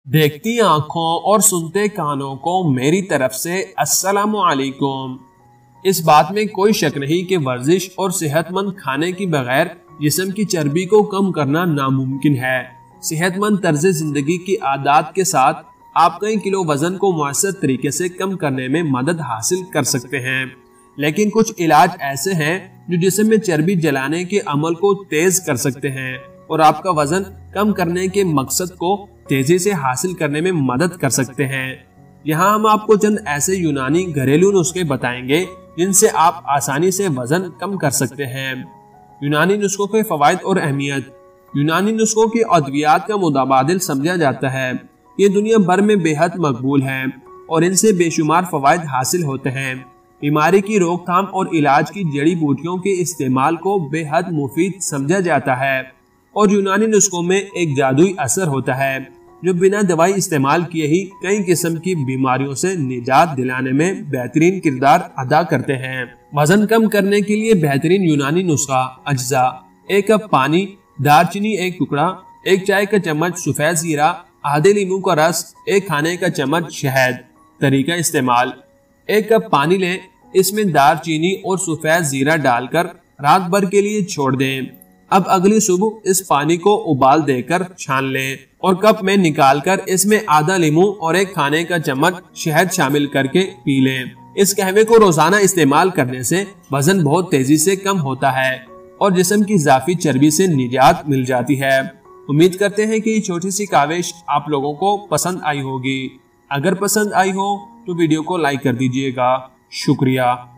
देखती आंखों और सुनते कानों को मेरी तरफ से अस्सलामु अलैकुम। इस बात में कोई शक नहीं कि वर्जिश और सेहतमंद खाने की बगैर जिस्म की चर्बी को कम करना नामुमकिन है। सेहतमंद तर्ज जिंदगी की आदत के साथ आप कई किलो वजन को मुअस्सर तरीके से कम करने में मदद हासिल कर सकते हैं, लेकिन कुछ इलाज ऐसे हैं जो जिस्म में चर्बी जलाने के अमल को तेज कर सकते हैं और आपका वजन कम करने के मकसद को तेजी से हासिल करने में मदद कर सकते हैं। यहाँ हम आपको चंद ऐसे यूनानी घरेलू नुस्खे बताएंगे जिनसे आप आसानी से वजन कम कर सकते हैं। यूनानी नुस्खों के फवायद और अहमियत। यूनानी नुस्खों की अद्वियात का मुताबादिल समझा जाता है। ये दुनिया भर में बेहद मकबूल है और इनसे बेशुमार फवायद हासिल होते हैं। बीमारी की रोकथाम और इलाज की जड़ी बूटियों के इस्तेमाल को बेहद मुफीद समझा जाता है और यूनानी नुस्खों में एक जादुई असर होता है जो बिना दवाई इस्तेमाल किए ही कई किस्म की बीमारियों से निजात दिलाने में बेहतरीन किरदार अदा करते हैं। वजन कम करने के लिए बेहतरीन यूनानी नुस्खा अज्जा: 1 कप पानी, दालचीनी 1 टुकड़ा, 1 चाय का चम्मच सफेद जीरा, आधे नींबू का रस, 1 खाने का चम्मच शहद। तरीका इस्तेमाल: 1 कप पानी लें, इसमें दालचीनी और सफेद जीरा डालकर रात भर के लिए छोड़ दें। अब अगली सुबह इस पानी को उबाल देकर छान लें और कप में निकालकर इसमें आधा नींबू और 1 खाने का चम्मच शहद शामिल करके पी लें। इस कहवे को रोजाना इस्तेमाल करने से वजन बहुत तेजी से कम होता है और जिस्म की इजाफी चर्बी से निजात मिल जाती है। उम्मीद करते हैं कि ये छोटी सी काविश आप लोगों को पसंद आई होगी। अगर पसंद आई हो तो वीडियो को लाइक कर दीजिएगा। शुक्रिया।